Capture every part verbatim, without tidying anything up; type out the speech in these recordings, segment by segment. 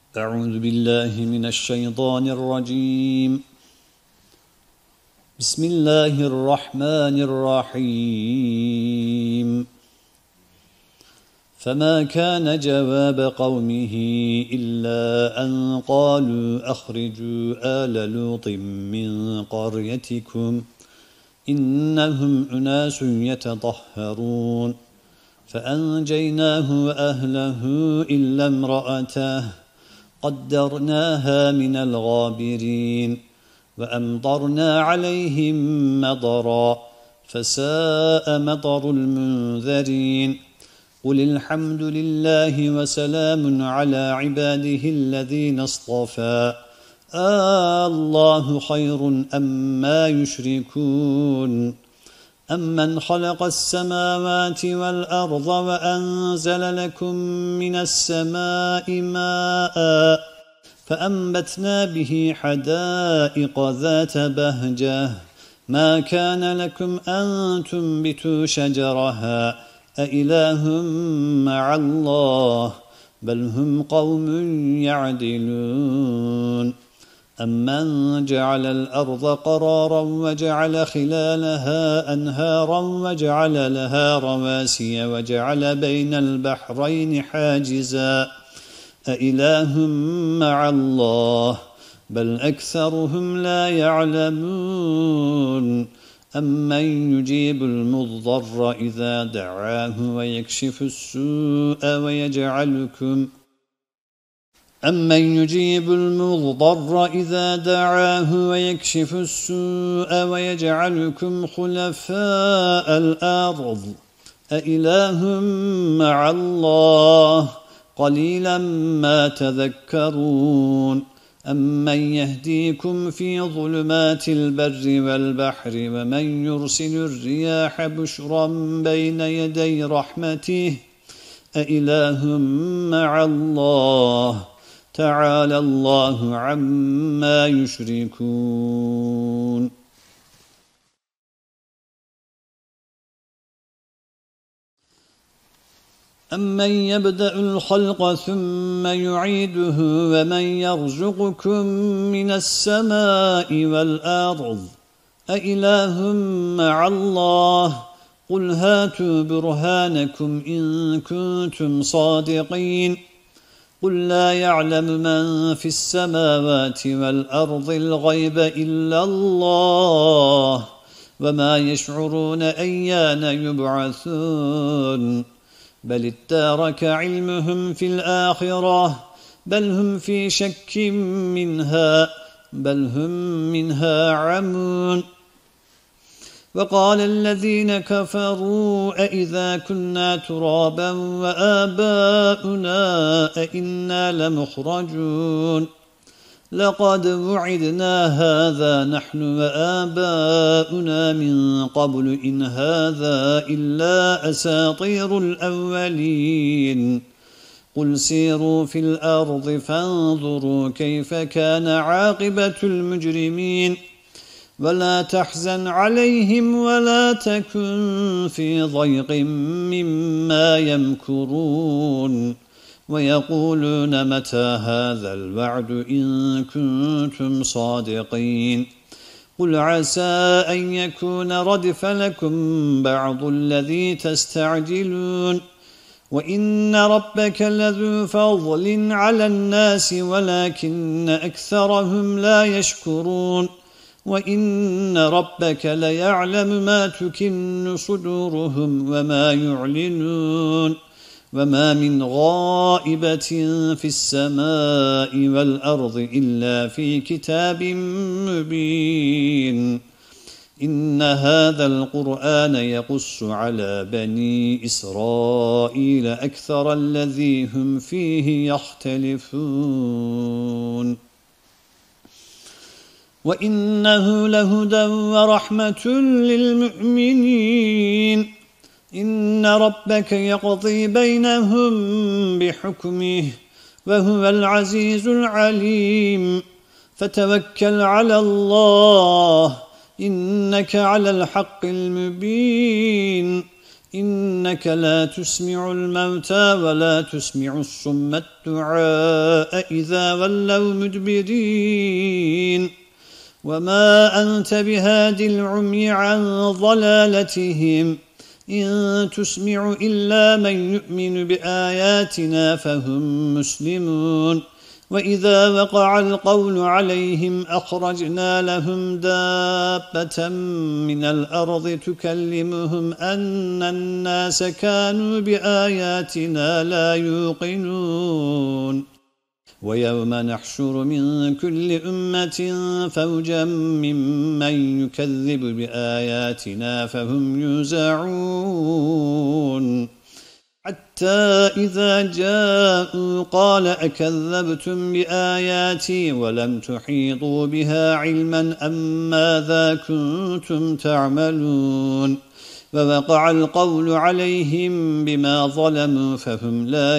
أعوذ بالله من الشيطان الرجيم. بسم الله الرحمن الرحيم. فما كان جواب قومه إلا أن قالوا أخرجوا آل لوط من قريتكم إنهم أناس يتطهرون فأنجيناه وأهله إلا امرأته قدرناها من الغابرين وأمطرنا عليهم مطرا فساء مطر المنذرين قل الحمد لله وسلام على عباده الذين اصطفى آه الله خير أما يشركون أمن خلق السماوات والأرض وأنزل لكم من السماء ماء فأنبتنا به حدائق ذات بهجة ما كان لكم أن تنبتوا شجرها أإله مع الله بل هم قوم يعدلون أمن جعل الأرض قرارا وجعل خلالها أنهارا وجعل لها رواسي وجعل بين البحرين حاجزا أإله مع الله بل أكثرهم لا يعلمون أمن يجيب المضطر إذا دعاه ويكشف السوء ويجعلكم أمن يجيب المضطر إذا دعاه ويكشف السوء ويجعلكم خلفاء الأرض أإله مع الله قليلا ما تذكرون أمن يهديكم في ظلمات البر والبحر ومن يرسل الرياح بشرا بين يدي رحمته أإله مع الله تعالى الله عما يشركون أمن يبدأ الخلق ثم يعيده ومن يرزقكم من السماء والأرض أإله مع الله قل هاتوا برهانكم إن كنتم صادقين قل لا يعلم من في السماوات والأرض الغيب إلا الله وما يشعرون أيان يبعثون بل ادارك علمهم في الآخرة بل هم في شك منها بل هم منها عمون وقال الذين كفروا أئذا كنا ترابا وآباؤنا أئنا لمخرجون لقد وعدنا هذا نحن وآباؤنا من قبل إن هذا إلا أساطير الأولين قل سيروا في الأرض فانظروا كيف كان عاقبة المجرمين ولا تحزن عليهم ولا تكن في ضيق مما يمكرون ويقولون متى هذا الوعد إن كنتم صادقين قل عسى أن يكون ردف لكم بعض الذي تستعجلون وإن ربك لذو فضل على الناس ولكن أكثرهم لا يشكرون وإن ربك ليعلم ما تكن صدورهم وما يعلنون وما من غائبة في السماء والأرض إلا في كتاب مبين إن هذا القرآن يقص على بني إسرائيل أكثر الذي هم فيه يختلفون وإنه لهدى ورحمة للمؤمنين إن ربك يقضي بينهم بحكمه وهو العزيز العليم فتوكل على الله إنك على الحق المبين إنك لا تسمع الموتى ولا تسمع الصم الدعاء إذا ولوا مدبرين وما أنت بهاد العمي عن ضلالتهم إن تسمع إلا من يؤمن بآياتنا فهم مسلمون وإذا وقع القول عليهم أخرجنا لهم دابة من الأرض تكلمهم أن الناس كانوا بآياتنا لا يوقنون ويوم نحشر من كل أمة فوجا ممن يكذب بآياتنا فهم يوزعون حتى إذا جاءوا قال أكذبتم بآياتي ولم تحيطوا بها علما أم ماذا كنتم تعملون ووقع القول عليهم بما ظلموا فهم لا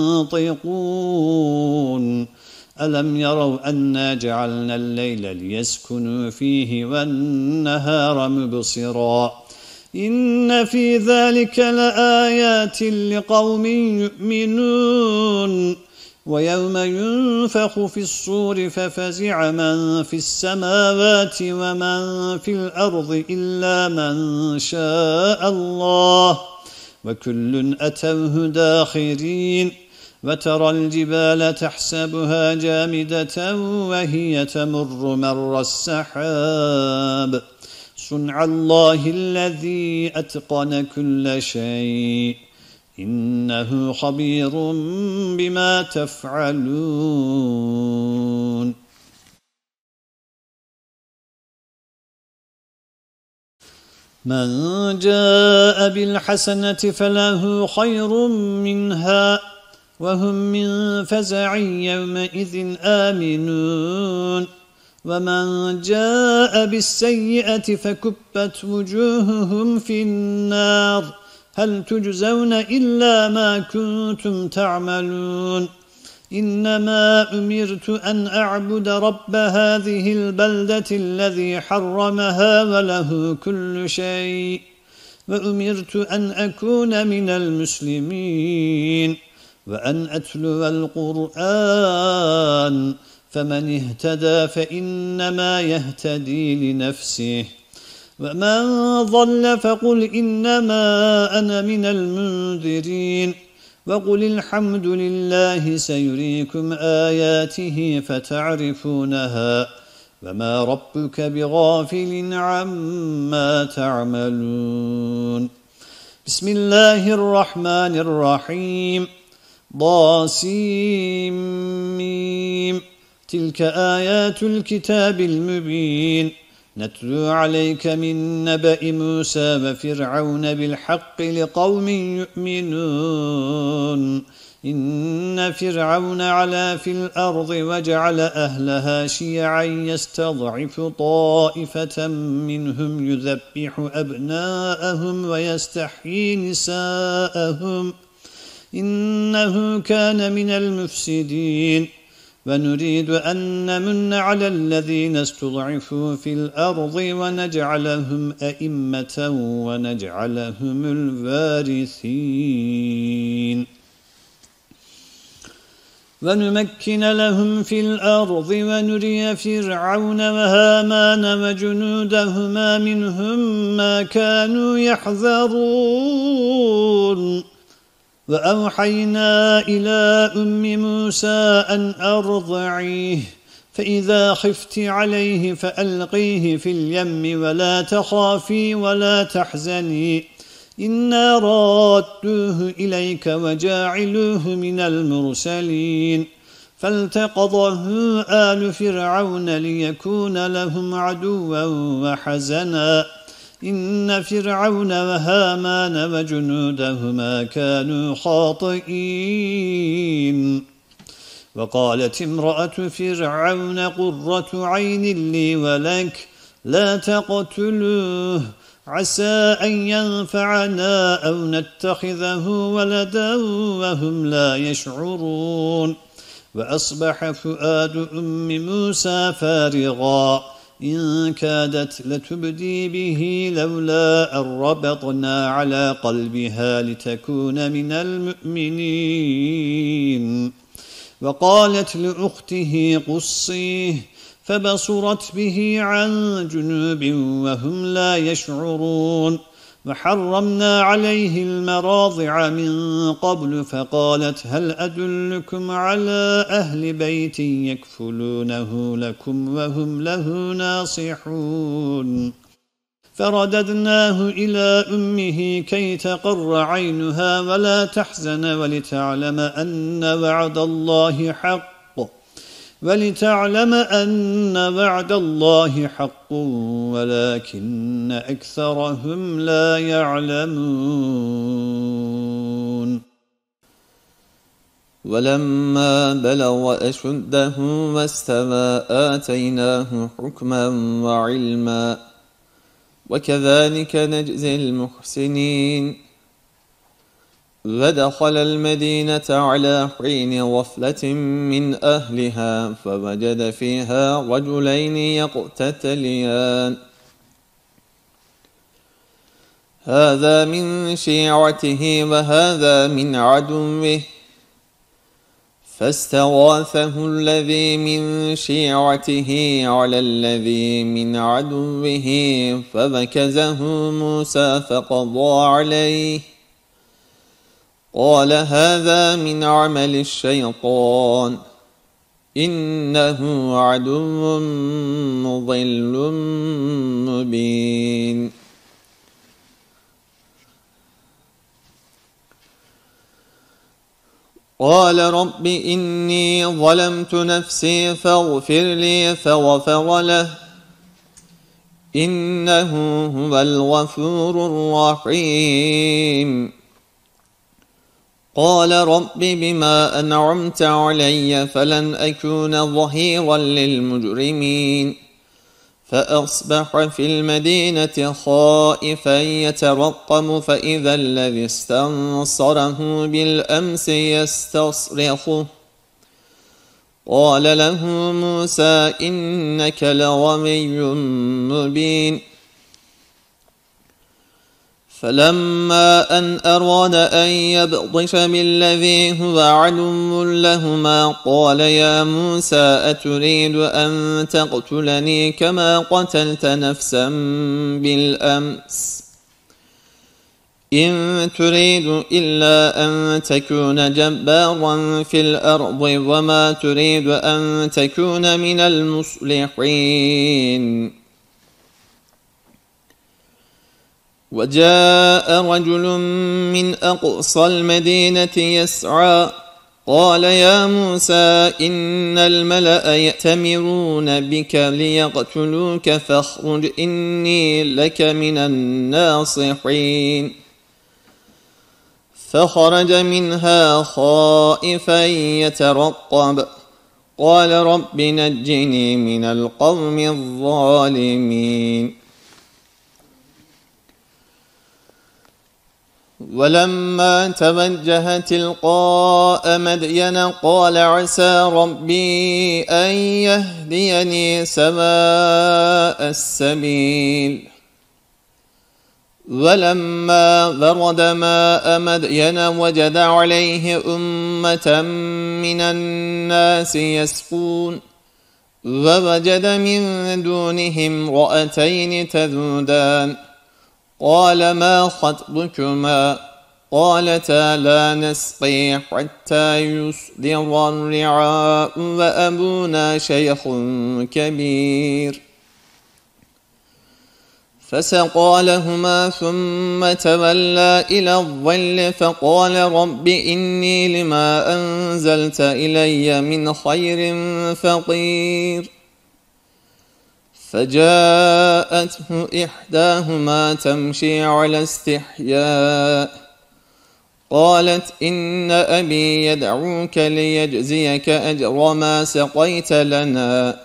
ينطقون ألم يروا أنا جعلنا الليل ليسكنوا فيه والنهار مبصرا إن في ذلك لآيات لقوم يؤمنون ويوم ينفخ في الصور ففزع من في السماوات ومن في الأرض إلا من شاء الله وكل أتوه داخرين وترى الجبال تحسبها جامدة وهي تمر مر السحاب صنع الله الذي أتقن كل شيء إنه خبير بما تفعلون من جاء بالحسنة فله خير منها وهم من فزع يومئذ آمنون ومن جاء بالسيئة فكبت وجوههم في النار هل تجزون إلا ما كنتم تعملون إنما أمرت أن أعبد رب هذه البلدة الذي حرمها وله كل شيء وأمرت أن أكون من المسلمين وأن أتلو القرآن فمن اهتدى فإنما يهتدي لنفسه ومن ضل فقل إنما أنا من المنذرين وقل الحمد لله سيريكم آياته فتعرفونها وما ربك بغافل عما تعملون بسم الله الرحمن الرحيم ضاسيم تلك آيات الكتاب المبين نتلو عليك من نبأ موسى وفرعون بالحق لقوم يؤمنون إن فرعون علا في الأرض وجعل أهلها شيعا يستضعف طائفة منهم يذبح أبناءهم ويستحيي نساءهم إنه كان من المفسدين ونريد أن نمن على الذين استضعفوا في الأرض ونجعلهم أئمة ونجعلهم الوارثين ونمكن لهم في الأرض ونري فرعون وهامان وجنودهما منهم ما كانوا يحذرون وأوحينا إلى أم موسى أن أرضعيه فإذا خفت عليه فألقيه في اليم ولا تخافي ولا تحزني إنا رادوه إليك وجاعلوه من المرسلين فالتقطه آل فرعون ليكون لهم عدوا وحزنا إن فرعون وهامان وجنودهما كانوا خاطئين وقالت امرأة فرعون قرة عين لي ولك لا تقتلوه عسى أن ينفعنا أو نتخذه ولدا وهم لا يشعرون وأصبح فؤاد أم موسى فارغا إن كادت لتبدي به لولا أن ربطنا على قلبها لتكون من المؤمنين. وقالت لأخته قصيه فبصرت به عن جنوب وهم لا يشعرون. وحرمنا عليه المراضع من قبل فقالت هل أدلكم على أهل بيت يكفلونه لكم وهم له ناصحون. فرددناه إلى أمه كي تقر عينها ولا تحزن ولتعلم أن وعد الله حق ولتعلم أن وعد الله حق ولكن أكثرهم لا يعلمون. ولما بلغ أشده واستوى آتيناه حكما وعلما وكذلك نجزي المحسنين. ودخل المدينة على حين غفلة من أهلها فوجد فيها رجلين يقتتليان هذا من شيعته وهذا من عدوه فاستغاثه الذي من شيعته على الذي من عدوه فمكثه موسى فقضى عليه قال هذا من عمل الشيطان إنه عدو مضل مبين. قال رب إني ظلمت نفسي فاغفر لي فغفر له إنه هو الغفور الرحيم. قال رب بما أنعمت علي فلن أكون ظهيرا للمجرمين. فأصبح في المدينة خائفا يترقب فإذا الذي استنصره بالأمس يستصرخه قال له موسى إنك لغوي مبين. فلما أن أراد أن يبطش بالذي هو عدو لهما قال يا موسى أتريد أن تقتلني كما قتلت نفسا بالأمس إن تريد إلا أن تكون جبارا في الأرض وما تريد أن تكون من المصلحين. وجاء رجل من أقصى المدينة يسعى قال يا موسى إن الملأ يأتمرون بك ليقتلوك فاخرج إني لك من الناصحين. فخرج منها خائفا يترقب قال رب نجني من القوم الظالمين. ولما توجه تلقاء مدين قال عسى ربي أن يهديني سواء السبيل. ولما ورد ماء مدين وجد عليه أمة من الناس يسقون ووجد من دونهم امرأتين تذودان قال ما خطبكما قالتا لا نسقي حتى يصدر الرعاء وأبونا شيخ كبير. فسقى لهما ثم تولى إلى الظل فقال رب إني لما أنزلت إلي من خير فقير. فجاءته إحداهما تمشي على استحياء قالت إن أبي يدعوك ليجزيك أجر ما سقيت لنا.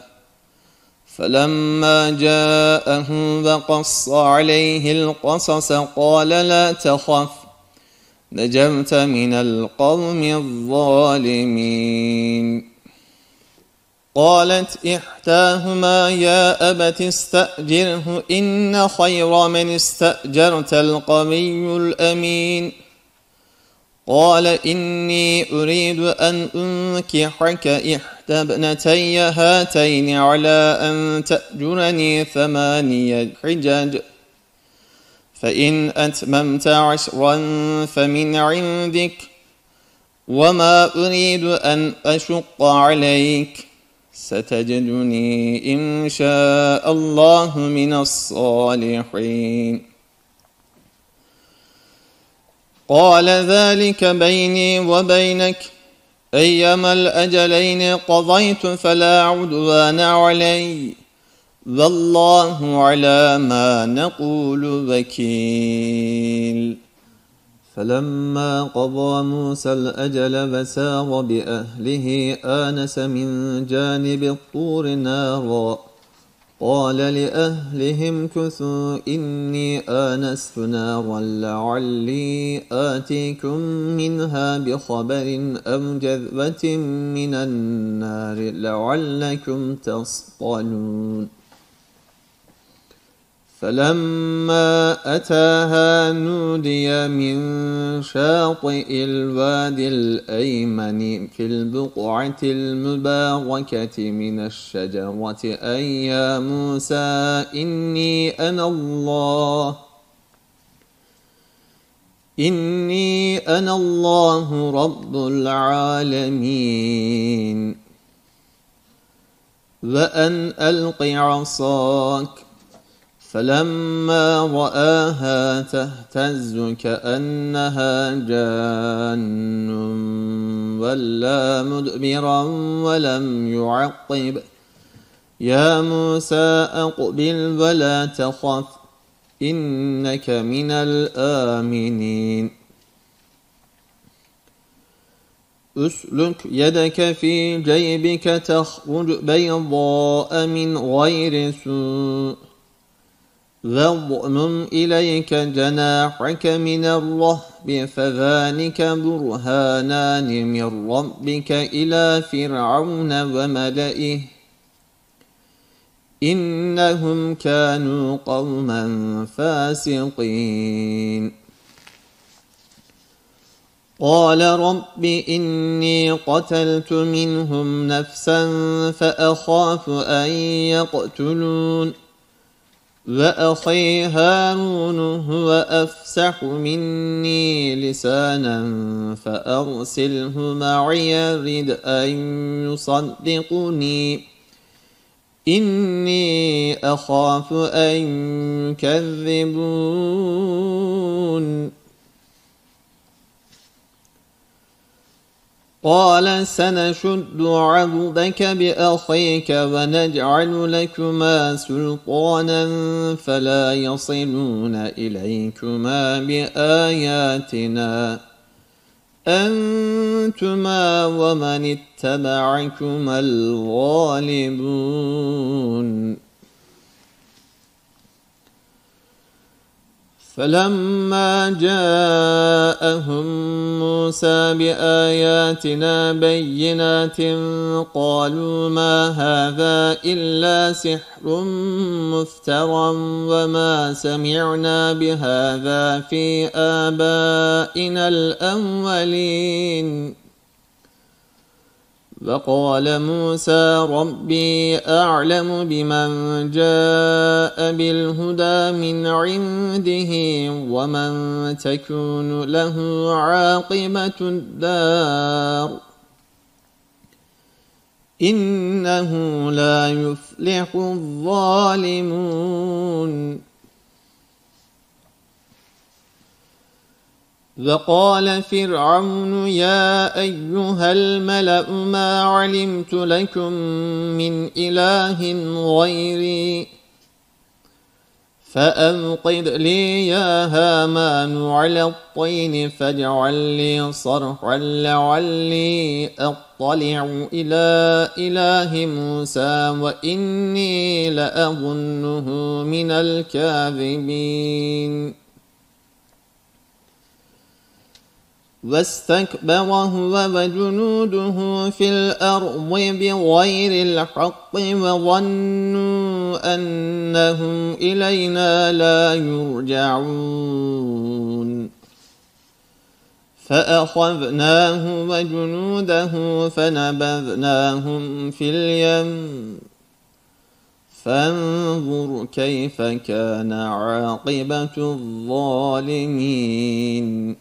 فلما جاءه وقص عليه القصص قال لا تخف نجوت من القوم الظالمين. قالت إحداهما يا أبت استأجره إن خير من استأجرت القوي الأمين قال إني أريد أن أنكحك إحدى ابنتي هاتين على أن تأجرني ثمانية حجج فإن أتممت عشرا فمن عندك وما أريد أن أشق عليك ستجدني إن شاء الله من الصالحين قال ذلك بيني وبينك أيما الأجلين قضيت فلا عدوان علي والله على ما نقول وكيل فلما قضى موسى الأجل وسار بأهله آنس من جانب الطور نارا قال لأهلهم كثوا إني آنست نارا لعلي آتيكم منها بخبر أو جذوة من النار لعلكم تصطلون فلما أتاها نودي من شاطئ الوادي الأيمن في البقعة المباركة من الشجرة أن يا موسى إني أنا الله إني أنا الله رب العالمين وأن ألق عصاك فلما رآها تهتز كأنها جان ولا مدبرا ولم يعقب يا موسى أقبل ولا تخف إنك من الآمنين أسلك يدك في جيبك تخرج بيضاء من غير سوء واضمم إليك جناحك من الرهب فذلك برهانان من ربك إلى فرعون وملئه إنهم كانوا قوما فاسقين قال رب إني قتلت منهم نفسا فأخاف أن يقتلون وأخي هارون هو أفسح مني لسانا فأرسله معي يرد أن يصدقني إني أخاف أن يكذبون قال سنشد عضدك بأخيك ونجعل لكما سلطانا فلا يصلون إليكما بآياتنا أنتما ومن اتبعكما الغالبون فلما جاءهم موسى بآياتنا بينات قالوا ما هذا إلا سحر مفترى وما سمعنا بهذا في آبائنا الأولين وقال موسى ربي أعلم بمن جاء بالهدى من عنده ومن تكون له عاقبة الدار إنه لا يفلح الظالمون وقال فرعون يا أيها الملأ ما علمت لكم من إله غيري فأوقد لي يا هامان على الطين فاجعل لي صرحا لعلي أطلع إلى إله موسى وإني لأظنه من الكاذبين واستكبر هو وجنوده في الأرض بغير الحق وظنوا أنهم إلينا لا يرجعون فأخذناه وجنوده فنبذناهم في اليم فانظر كيف كان عاقبة الظالمين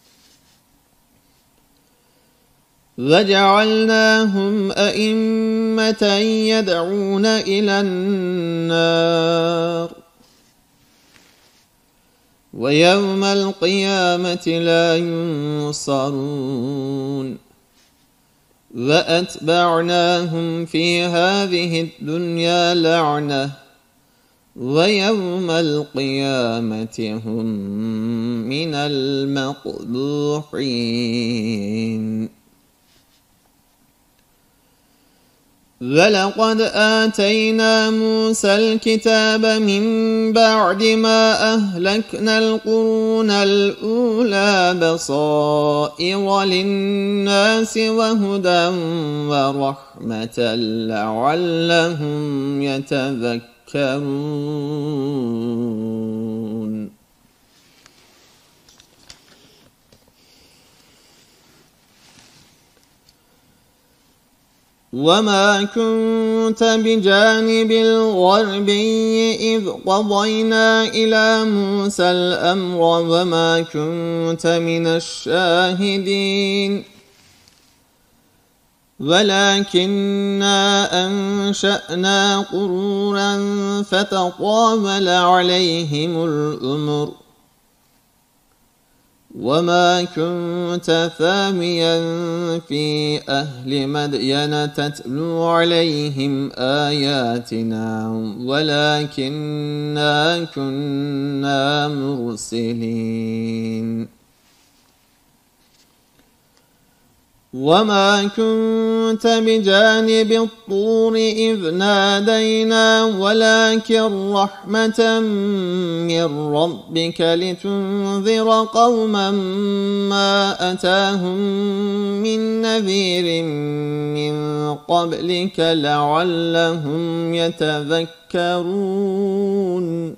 وجعلناهم أئمة يدعون إلى النار ويوم القيامة لا ينصرون وأتبعناهم في هذه الدنيا لعنة ويوم القيامة هم من المقبوحين ولقد آتينا موسى الكتاب من بعد ما أهلكنا القرون الأولى بصائر للناس وهدى ورحمة لعلهم يتذكرون وما كنت بجانب الغربي إذ قضينا إلى موسى الأمر وما كنت من الشاهدين ولكننا أنشأنا قرونا فتطاول عليهم الأمر وما كنت ثاويا في أهل مدين تتلو عليهم آياتنا ولكننا كنا مرسلين وما كنت بجانب الطور إذ نادينا ولكن رحمة من ربك لتنذر قوما ما أتاهم من نذير من قبلك لعلهم يتذكرون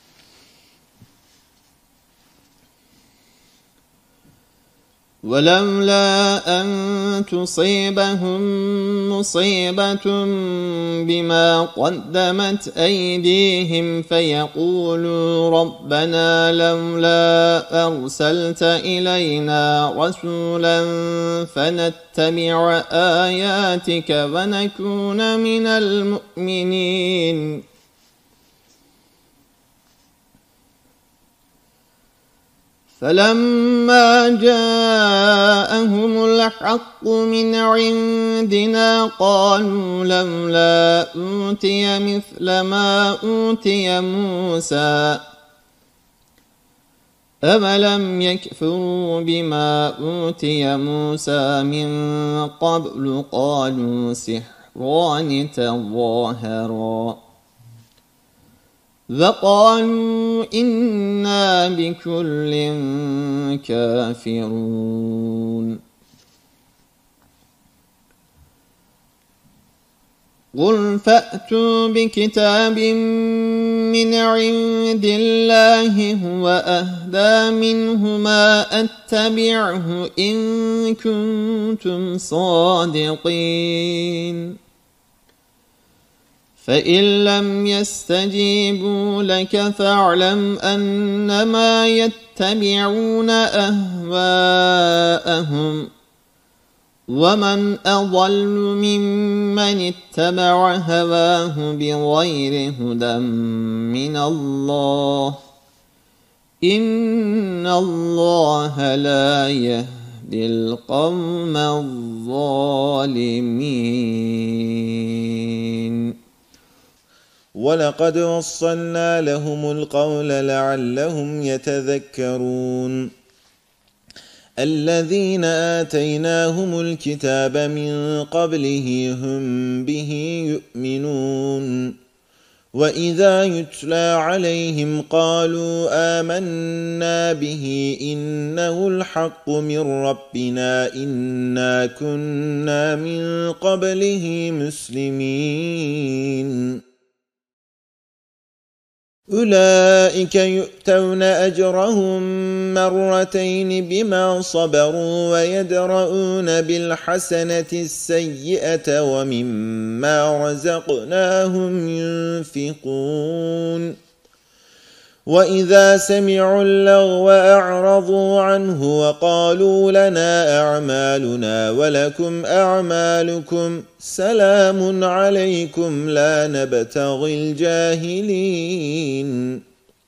ولولا أن تصيبهم مصيبة بما قدمت أيديهم فيقولوا ربنا لولا أرسلت إلينا رسولا فنتبع آياتك ونكون من المؤمنين فلما جاءهم الحق من عندنا قالوا لولا أوتي مثل ما أوتي موسى أولم يكفروا بما أوتي موسى من قبل قالوا سحران تظاهرا وقالوا إنا بكل كافرون قل فأتوا بكتاب من عند الله هو أهدى منهما أتبعه إن كنتم صادقين فإن لم يستجيبوا لك فاعلم أنما يتبعون أهواءهم ومن أضل ممن اتبع هواه بغير هدى من الله إن الله لا يهدي القوم الظالمين ولقد وصلنا لهم القول لعلهم يتذكرون الذين آتيناهم الكتاب من قبله هم به يؤمنون وإذا يتلى عليهم قالوا آمنا به إنه الحق من ربنا إنا كنا من قبله مسلمين أولئك يؤتون أجرهم مرتين بما صبروا ويدرؤون بالحسنة السيئة ومما رزقناهم ينفقون وإذا سمعوا اللغو أعرضوا عنه وقالوا لنا أعمالنا ولكم أعمالكم سلام عليكم لا نبتغي الجاهلين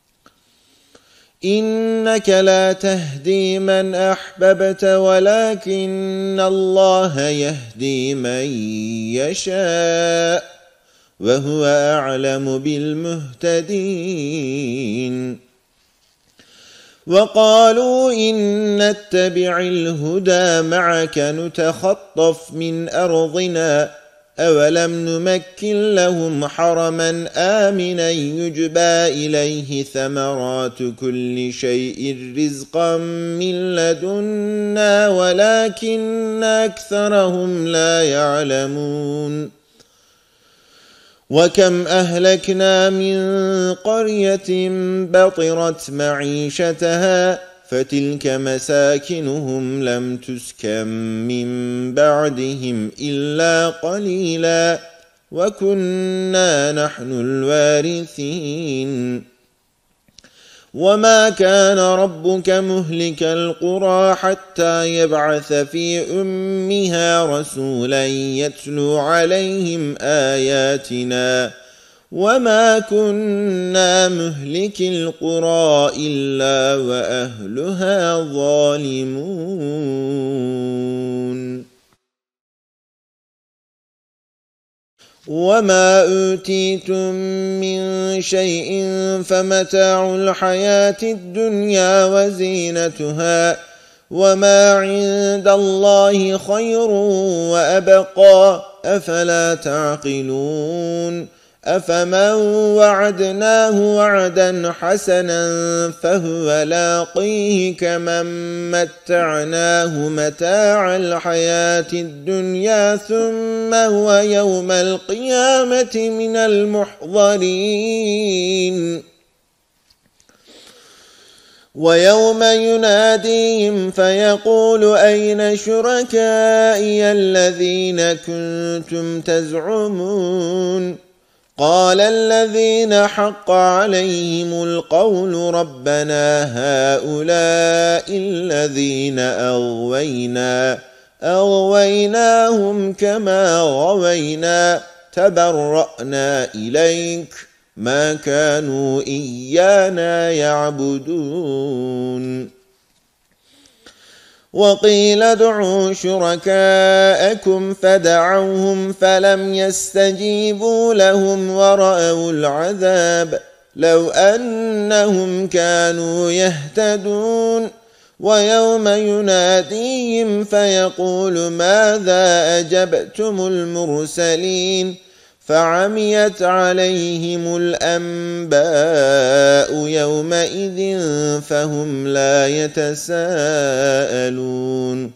إنك لا تهدي من أحببت ولكن الله يهدي من يشاء وهو أعلم بالمهتدين وقالوا إن نتبع الهدى معك نتخطف من أرضنا أولم نمكن لهم حرما آمنا يجبى إليه ثمرات كل شيء رزقا من لدنا ولكن أكثرهم لا يعلمون وكم أهلكنا من قرية بطرت معيشتها فتلك مساكنهم لم تسكن من بعدهم إلا قليلا وكنا نحن الوارثين وما كان ربك مهلك القرى حتى يبعث في أمها رسولا يتلو عليهم آياتنا وما كنا مهلك القرى إلا وأهلها ظالمون وما أوتيتم من شيء فمتاع الحياة الدنيا وزينتها وما عند الله خير وأبقى أفلا تعقلون أفمن وعدناه وعدا حسنا فهو لاقيه كمن متعناه متاع الحياة الدنيا ثم هو يوم القيامة من المحضرين ويوم يناديهم فيقول أين شركائي الذين كنتم تزعمون قال الذين حق عليهم القول ربنا هؤلاء الذين أغوينا أغويناهم كما غوينا تبرأنا إليك ما كانوا إيانا يعبدون وقيل ادعوا شركاءكم فدعوهم فلم يستجيبوا لهم ورأوا العذاب لو أنهم كانوا يهتدون ويوم يناديهم فيقول ماذا أجبتم المرسلين فعميت عليهم الأنباء يومئذ فهم لا يتساءلون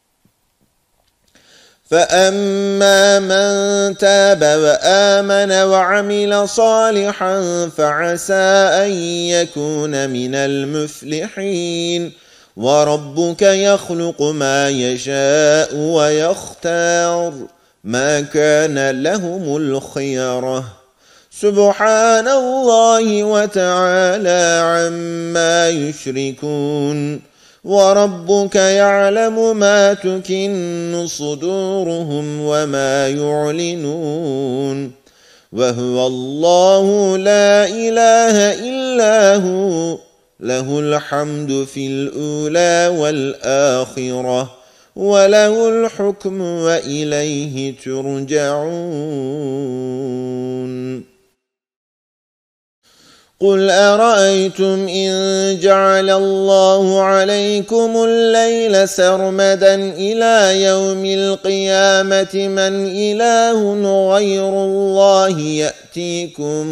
فأما من تاب وآمن وعمل صالحا فعسى أن يكون من المفلحين وربك يخلق ما يشاء ويختار ما كان لهم الخيرة سبحان الله وتعالى عما يشركون وربك يعلم ما تكن صدورهم وما يعلنون وهو الله لا إله إلا هو له الحمد في الأولى والآخرة وله الحكم وإليه ترجعون قل أرأيتم إن جعل الله عليكم الليل سرمدا إلى يوم القيامة من إله غير الله يأتيكم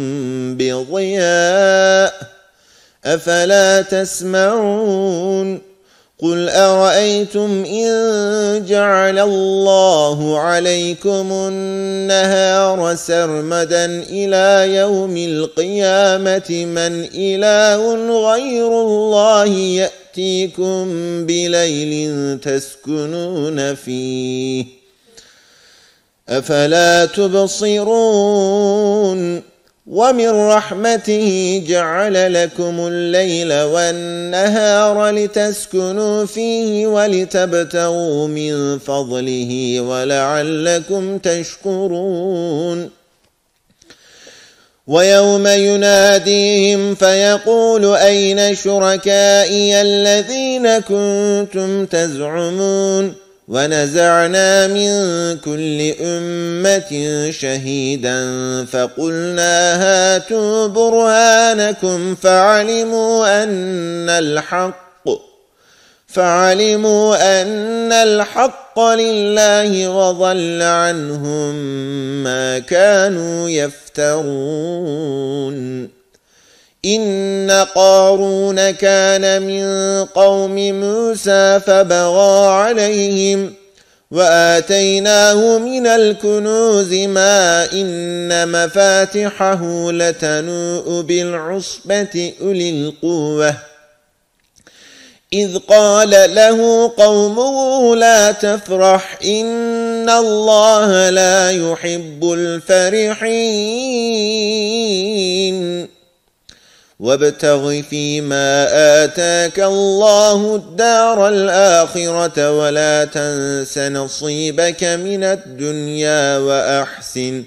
بضياء أفلا تسمعون قل أرأيتم إن جعل الله عليكم النهار سرمدا إلى يوم القيامة من إله غير الله يأتيكم بليل تسكنون فيه أفلا تبصرون ومن رحمته جعل لكم الليل والنهار لتسكنوا فيه ولتبتغوا من فضله ولعلكم تشكرون ويوم يناديهم فيقول أين شركائي الذين كنتم تزعمون ونزعنا من كل أمة شهيدا فقلنا هاتوا برهانكم فعلموا أن الحق فعلموا أن الحق لله وضل عنهم ما كانوا يفترون إن قارون كان من قوم موسى فبغى عليهم وآتيناه من الكنوز ما إن مفاتحه لتنوء بالعصبة أولي القوة إذ قال له قومه لا تفرح إن الله لا يحب الفرحين وابتغ فيما آتاك الله الدار الآخرة ولا تنس نصيبك من الدنيا وأحسن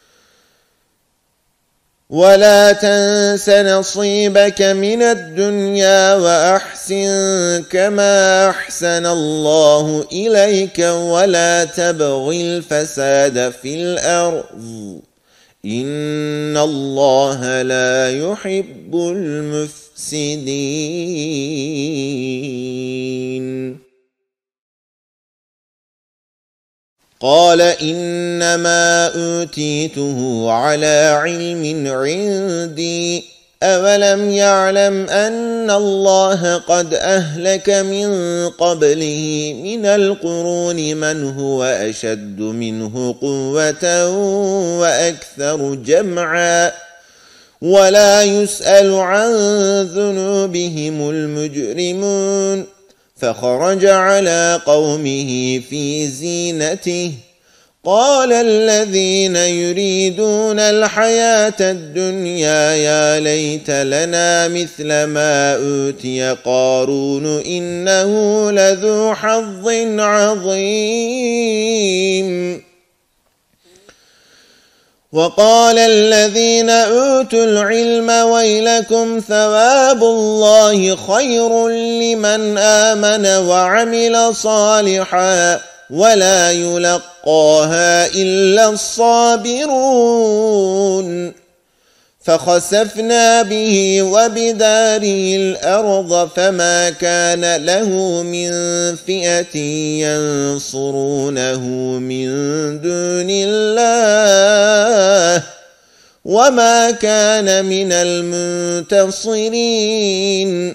ولا تنس نصيبك من الدنيا وأحسن كما أحسن الله إليك ولا تبغ الفساد في الأرض إن الله لا يحب المفسدين قال إنما أوتيته على علم عندي أولم يعلم أن الله قد أهلك من قبله من القرون من هو أشد منه قوة وأكثر جمعا ولا يسأل عن ذنوبهم المجرمون فخرج على قومه في زينته قال الذين يريدون الحياة الدنيا يا ليت لنا مثل ما أوتي قارون إنه لذو حظ عظيم وقال الذين أوتوا العلم ويلكم ثواب الله خير لمن آمن وعمل صالحا ولا يلقاها إلا الصابرون فخسفنا به وبداره الأرض فما كان له من فئة ينصرونه من دون الله وما كان من المنتصرين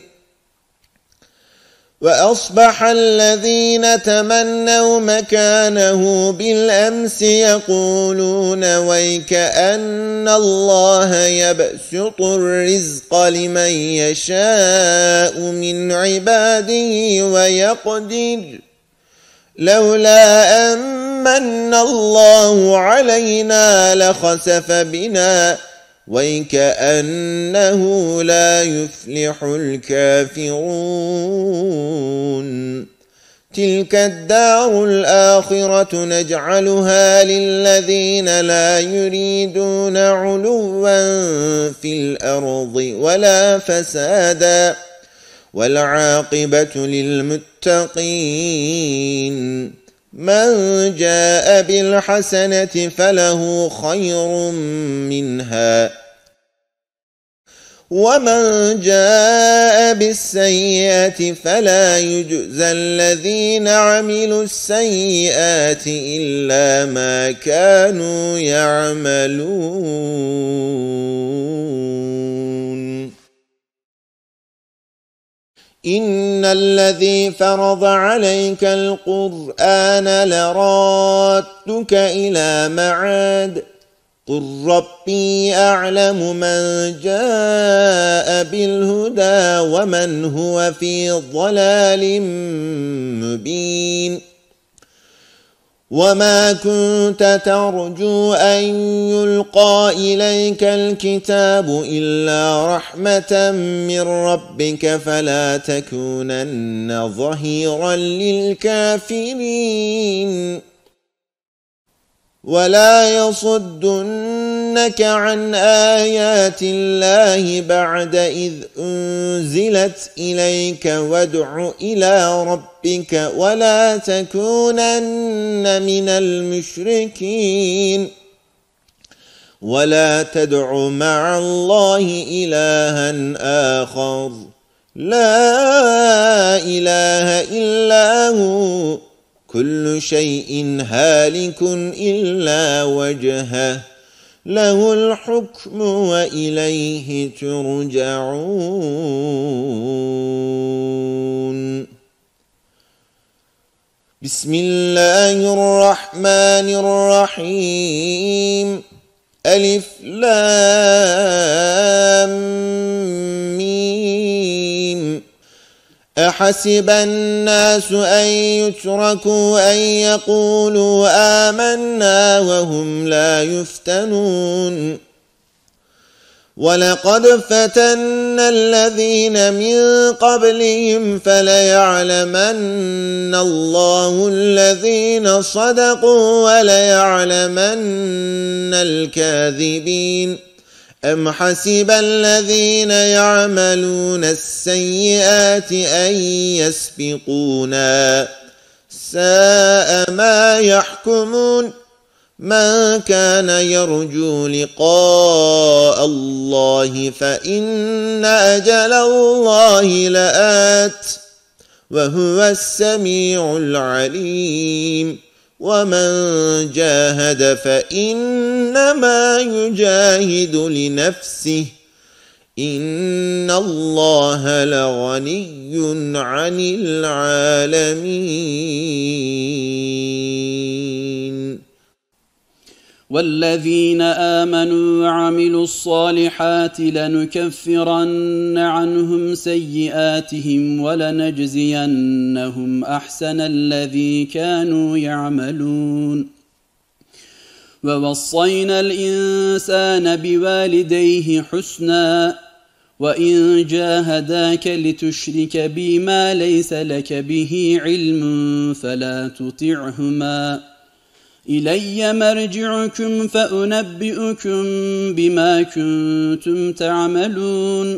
وأصبح الذين تمنوا مكانه بالأمس يقولون ويكأن الله يبسط الرزق لمن يشاء من عباده ويقدر لولا أمن الله علينا لخسف بنا ويكأنه لا يفلح الكافرون تلك الدار الآخرة نجعلها للذين لا يريدون علوا في الأرض ولا فسادا والعاقبة للمتقين من جاء بالحسنة فله خير منها ومن جاء بالسيئة فلا يجزى الذين عملوا السيئات إلا ما كانوا يعملون. إن الذي فرض عليك القرآن لرادك إلى معاد قل ربي أعلم من جاء بالهدى ومن هو في ضلال مبين. وما كنت ترجو أن يلقى إليك الكتاب إلا رحمة من ربك فلا تكونن ظهيرا للكافرين. ولا يصدنك عن آيات الله بعد إذ أنزلت إليك وادع إلى ربك ولا تكونن من المشركين. ولا تدع مع الله إلها آخر لا إله إلا هو كل شيء هالك إلا وجهه له الحكم وإليه ترجعون. بسم الله الرحمن الرحيم. ألف لام ميم. أحسب الناس أن يتركوا أن يقولوا آمنا وهم لا يفتنون. ولقد فتنا الذين من قبلهم فليعلمن الله الذين صدقوا وليعلمن الكاذبين. أم حسب الذين يعملون السيئات أن يسبقونا ساء ما يحكمون. من كان يرجو لقاء الله فإن أجل الله لآت وهو السميع العليم. ومن جاهد فإنما يجاهد لنفسه إن الله لغني عن العالمين. والذين آمنوا وعملوا الصالحات لنكفرن عنهم سيئاتهم ولنجزينهم أحسن الذي كانوا يعملون. ووصينا الإنسان بوالديه حسنا وإن جاهداك لتشرك بي ما ليس لك به علم فلا تطعهما إلي مرجعكم فأنبئكم بما كنتم تعملون.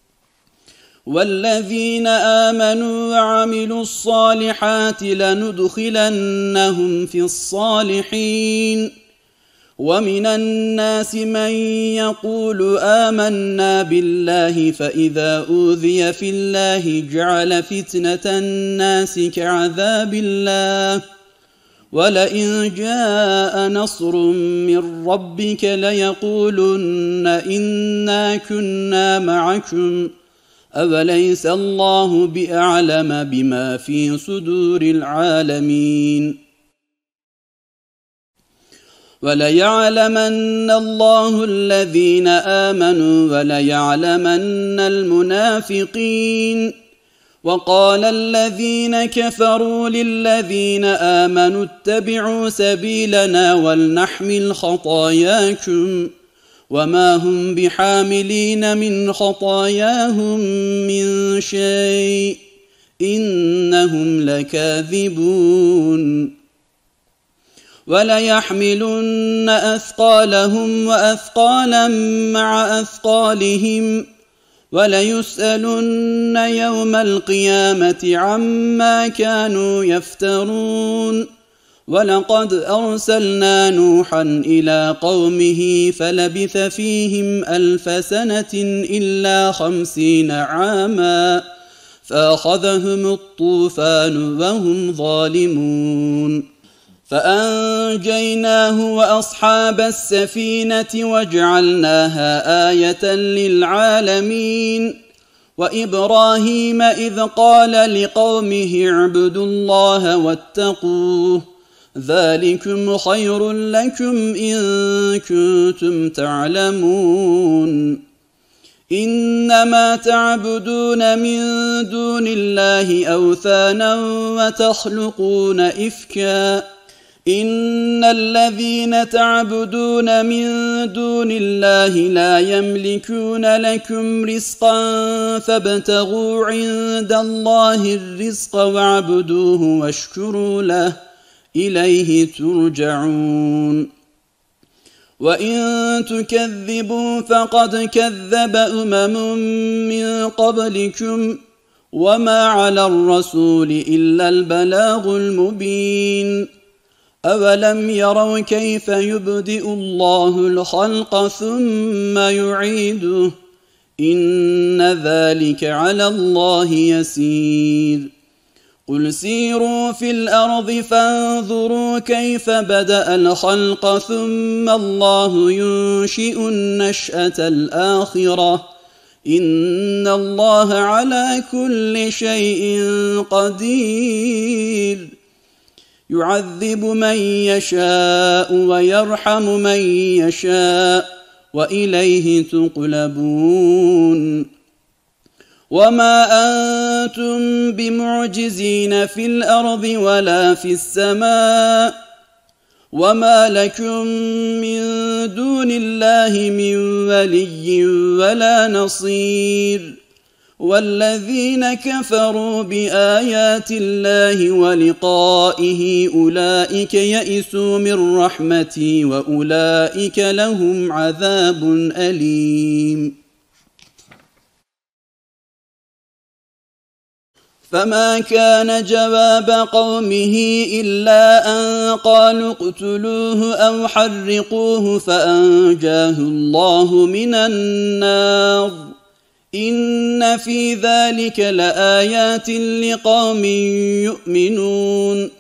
والذين آمنوا وعملوا الصالحات لندخلنهم في الصالحين. ومن الناس من يقول آمنا بالله فإذا أوذي في الله جعل فتنة الناس كعذاب الله ولئن جاء نصر من ربك ليقولن إنا كنا معكم أوليس الله بأعلم بما في صدور العالمين. وليعلمن الله الذين آمنوا وليعلمن المنافقين. وقال الذين كفروا للذين آمنوا اتبعوا سبيلنا ولنحمل خطاياكم وما هم بحاملين من خطاياهم من شيء إنهم لكاذبون. وليحملن أثقالهم وأثقالا مع أثقالهم وليسألن يوم القيامة عما كانوا يفترون. ولقد أرسلنا نوحا إلى قومه فلبث فيهم ألف سنة إلا خمسين عاما فأخذهم الطوفان وهم ظالمون فأنجيناه وأصحاب السفينة وجعلناها آية للعالمين وإبراهيم إذ قال لقومه اعبدوا الله واتقوه ذلكم خير لكم إن كنتم تعلمون إنما تعبدون من دون الله أوثانا وتخلقون إفكا إن الذين تعبدون من دون الله لا يملكون لكم رزقا فابتغوا عند الله الرزق واعبدوه واشكروا له إليه ترجعون وإن تكذبوا فقد كذب أمم من قبلكم وما على الرسول إلا البلاغ المبين أولم يروا كيف يبدئ الله الخلق ثم يعيده إن ذلك على الله يسير قل سيروا في الأرض فانظروا كيف بدأ الخلق ثم الله ينشئ النشأة الآخرة إن الله على كل شيء قدير يعذب من يشاء ويرحم من يشاء وإليه تقلبون وما أنتم بمعجزين في الأرض ولا في السماء وما لكم من دون الله من ولي ولا نصير والذين كفروا بآيات الله ولقائه أولئك يئسوا من رحمتي وأولئك لهم عذاب أليم فما كان جواب قومه إلا أن قالوا اقتلوه أو حرقوه فأنجاه الله من النار إن في ذلك لآيات لقوم يؤمنون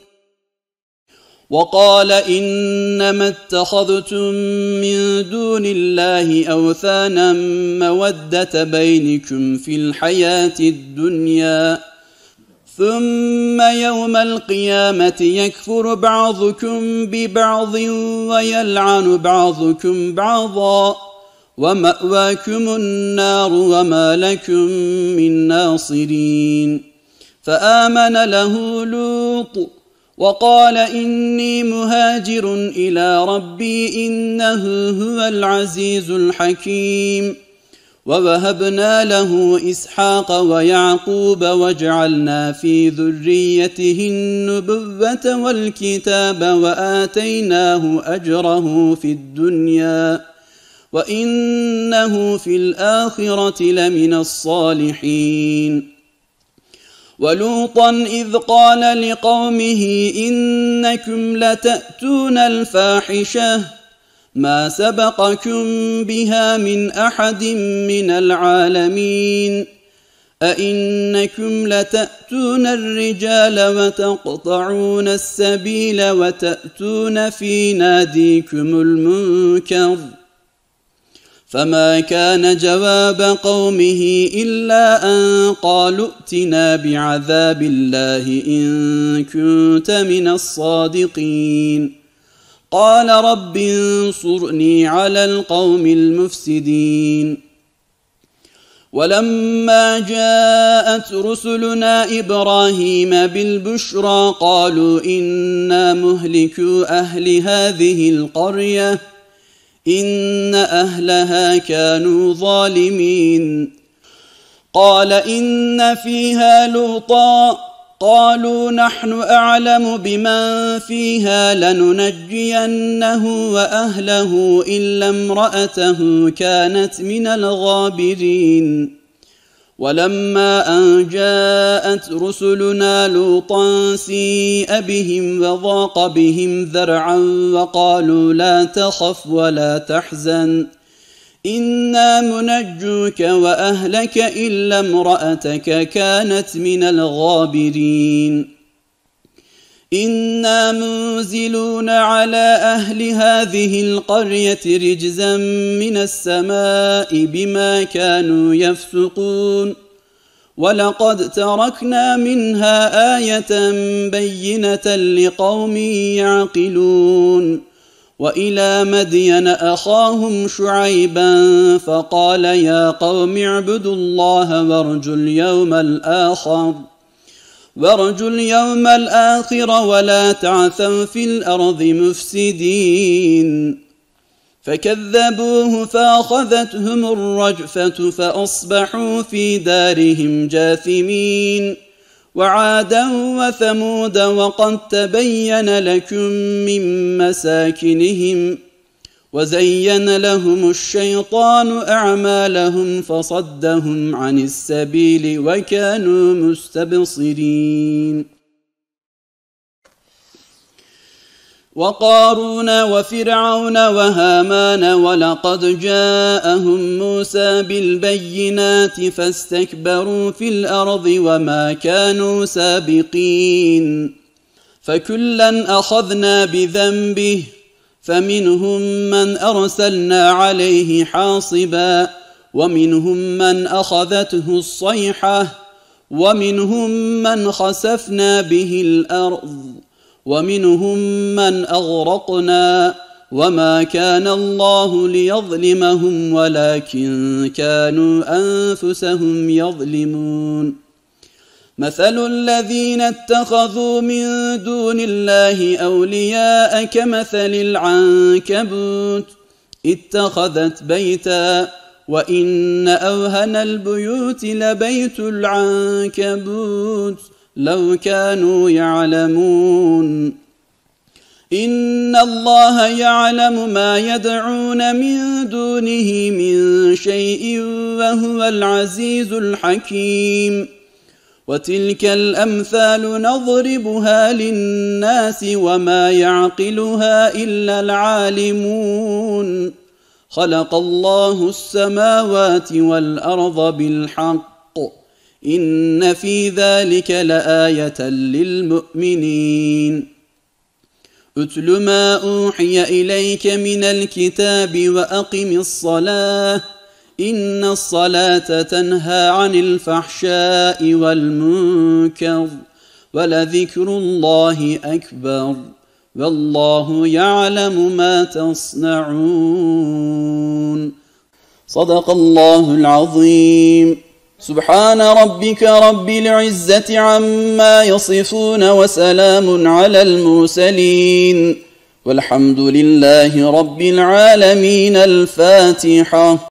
وقال إنما اتخذتم من دون الله أوثانا مودة بينكم في الحياة الدنيا ثم يوم القيامة يكفر بعضكم ببعض ويلعن بعضكم بعضا ومأواكم النار وما لكم من ناصرين فآمن له لوط وقال إني مهاجر إلى ربي إنه هو العزيز الحكيم ووهبنا له إسحاق ويعقوب وجعلنا في ذريته النبوة والكتاب وآتيناه أجره في الدنيا وإنه في الآخرة لمن الصالحين ولوطا إذ قال لقومه إنكم لتأتون الفاحشة ما سبقكم بها من أحد من العالمين أئنكم لتأتون الرجال وتقطعون السبيل وتأتون في ناديكم المنكر فما كان جواب قومه إلا أن قالوا ائتنا بعذاب الله إن كنت من الصادقين قال رب انصرني على القوم المفسدين ولما جاءت رسلنا إبراهيم بالبشرى قالوا إنا مهلكو أهل هذه القرية إن أهلها كانوا ظالمين قال إن فيها لوطا قالوا نحن أعلم بمن فيها لننجينه وأهله إلا امرأته كانت من الغابرين ولما أن جاءت رسلنا لوطا سيء بهم وضاق بهم ذرعا وقالوا لا تخف ولا تحزن إنا منجوك وأهلك إلا امرأتك كانت من الغابرين إنا منزلون على أهل هذه القرية رجزا من السماء بما كانوا يفسقون ولقد تركنا منها آية بينة لقوم يعقلون وإلى مدين أخاهم شعيبا فقال يا قوم اعبدوا الله وارجوا اليوم الآخر وارجوا اليوم الآخر ولا تعثوا في الأرض مفسدين فكذبوه فأخذتهم الرجفة فأصبحوا في دارهم جاثمين وعادا وثمود وقد تبين لكم من مساكنهم وزين لهم الشيطان أعمالهم فصدهم عن السبيل وكانوا مستبصرين وقارون وفرعون وهامان ولقد جاءهم موسى بالبينات فاستكبروا في الأرض وما كانوا سابقين فكلا أخذنا بذنبه فمنهم من أرسلنا عليه حاصبا ومنهم من أخذته الصيحة ومنهم من خسفنا به الأرض ومنهم من أغرقنا وما كان الله ليظلمهم ولكن كانوا أنفسهم يظلمون مثل الذين اتخذوا من دون الله أولياء كمثل العنكبوت اتخذت بيتا وإن أوهن البيوت لبيت العنكبوت لو كانوا يعلمون إن الله يعلم ما يدعون من دونه من شيء وهو العزيز الحكيم وتلك الأمثال نضربها للناس وما يعقلها إلا العالمون خلق الله السماوات والأرض بالحق إن في ذلك لآية للمؤمنين أتل ما أوحي إليك من الكتاب وأقم الصلاة إن الصلاة تنهى عن الفحشاء والمنكر ولذكر الله أكبر والله يعلم ما تصنعون صدق الله العظيم سبحان ربك رب العزة عما يصفون وسلام على المرسلين والحمد لله رب العالمين. الفاتحة.